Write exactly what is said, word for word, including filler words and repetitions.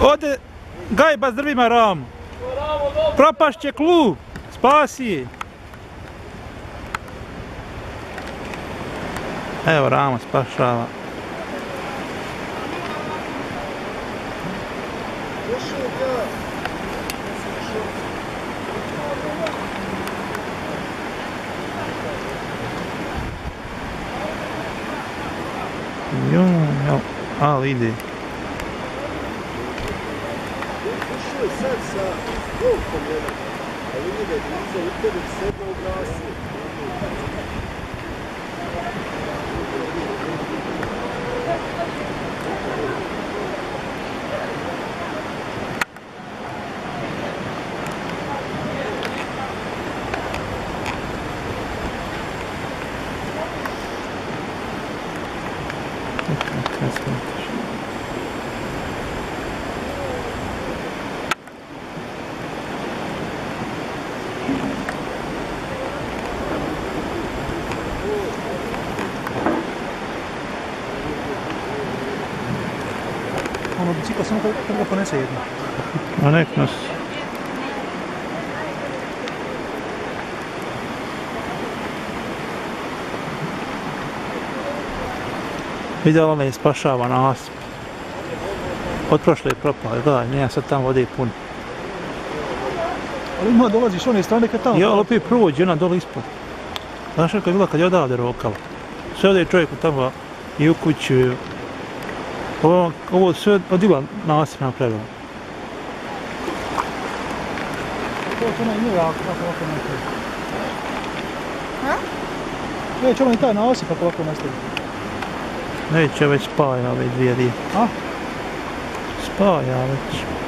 Ode gajba s drvima Ramu. Propašće klu. Spasi je. Evo Ramo spašava. Jo, jo, ali ide. Sad sa golfom jedan, ali ide blizu u tebi sedma u glasi. Ono bicikla samo kad ga ponese jedno. A nek nosi. Vidjela ona je spašava nasip. Od prošle je propao, gledaj, nema sad tamo vode puno. Ali ima dolaziš one strane kad tamo... Ja, ali opet prođe, ona dole ispod. Znaš kako je bila kad je odavde rokala. Sve ovdje je čovjeku tamo i u kući. Ovo, ovo sve odila nasip napravila. To će ona i nije jako, kako ovako nastavi. Ha? Neće ona i taj nasip kako ovako nastavi. Neće već spaja ove dvije dvije. A? Spaja već.